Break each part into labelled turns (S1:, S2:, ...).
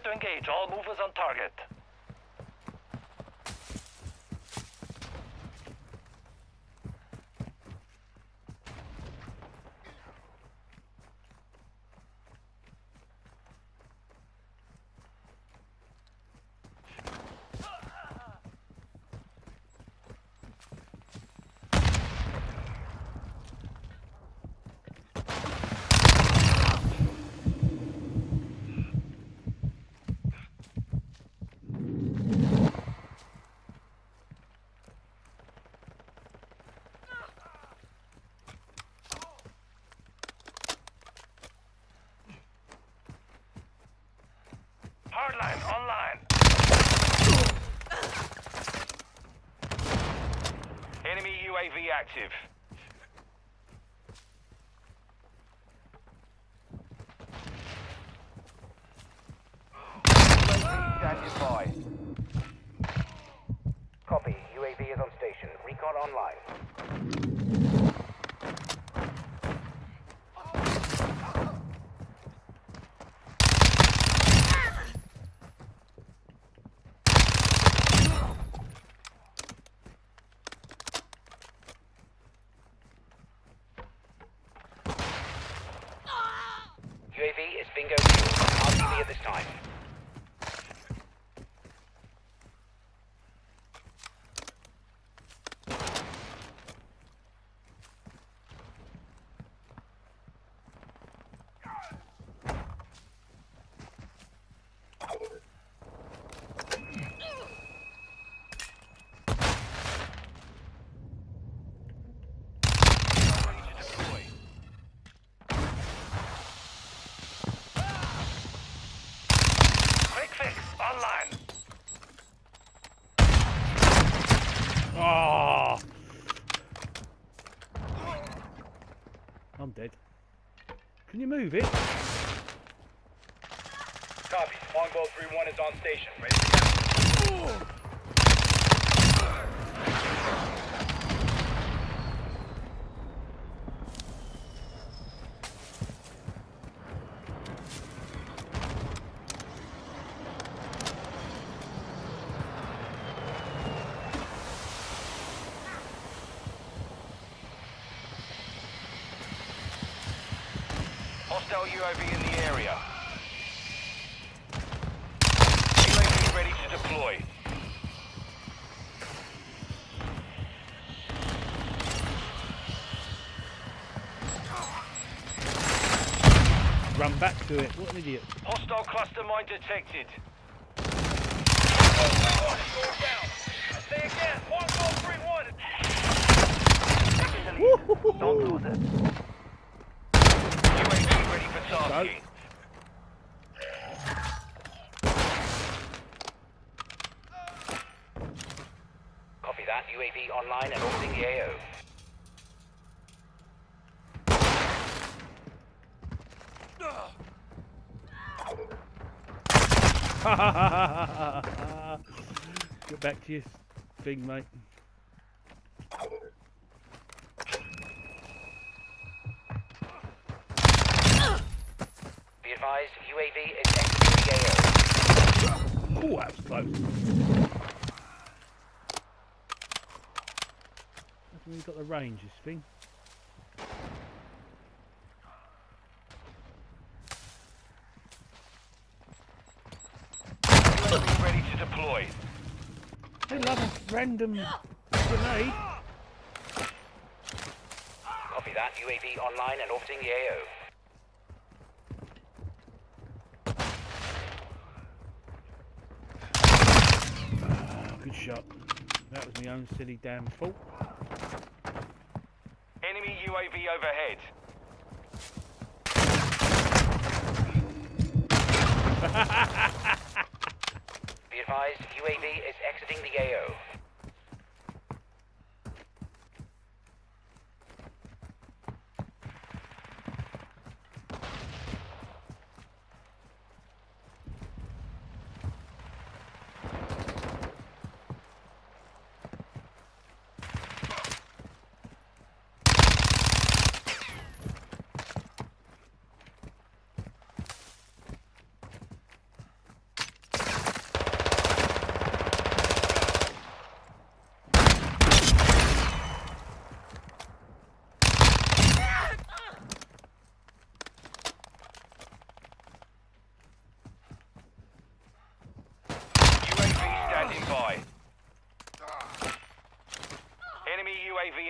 S1: to engage all movers on target. Hardline online. Enemy UAV active.
S2: Standing by. Copy. UAV is on station. Recon online. UAV is bingo fuel. RTB at this time.
S1: Quick fix online.
S3: Oh! I'm dead. Can you move it?
S2: Copy. Longbow 3-1 is on station. Ready to go.
S1: Hostile UAV in the area. UAV ready to deploy.
S3: Run back to it. What an idiot.
S1: Hostile cluster mine detected.
S2: I say again. Longbow 3-1.
S1: Don't lose it. UAV ready for tasking.
S2: Copy that. UAV online and orbiting the AO.
S3: Get back to your thing, mate.
S2: Be advised, UAV is exiting the AO.
S3: Oh, that was close. Hasn't really got the range, this thing.
S1: UAV ready to deploy.
S3: They love a random grenade.
S2: Copy that. UAV online and orbiting the AO.
S3: Good shot. That was my own silly damn fault.
S1: Enemy UAV overhead.
S2: Be advised, UAV is exiting the AO.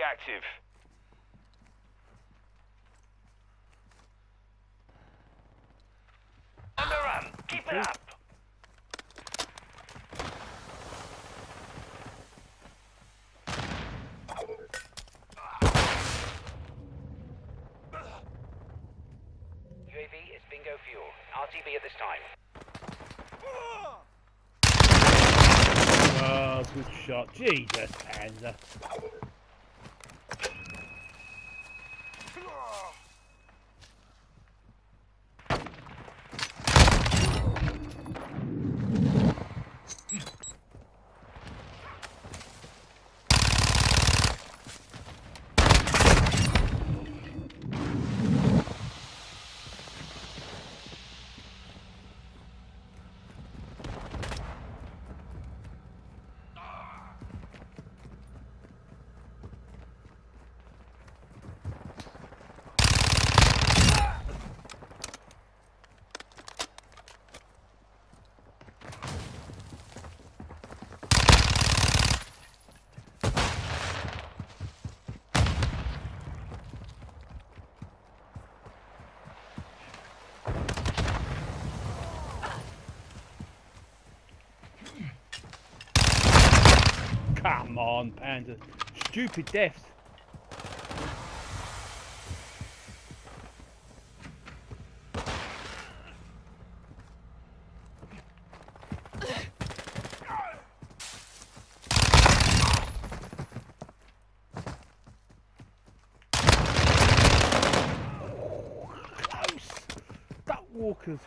S1: active. On the run. Keep it up.
S4: UAV is bingo fuel. RTB at this time.
S3: Oh, good shot. Jesus, Panzer. Come on, Panzer. Stupid deaths. Close. Duck walkers.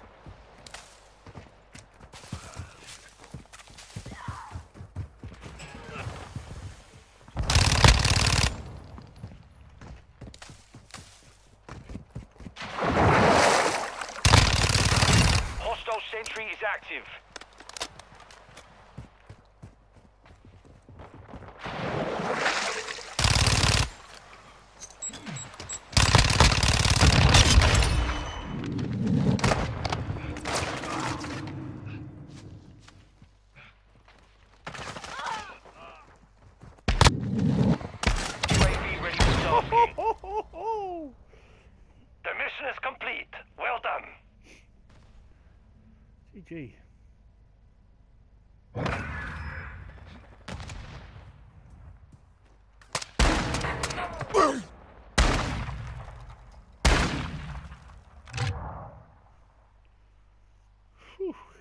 S1: Hostile sentry is active. UAV ready for tasking. The mission is complete. Well done.
S3: GG. Whew.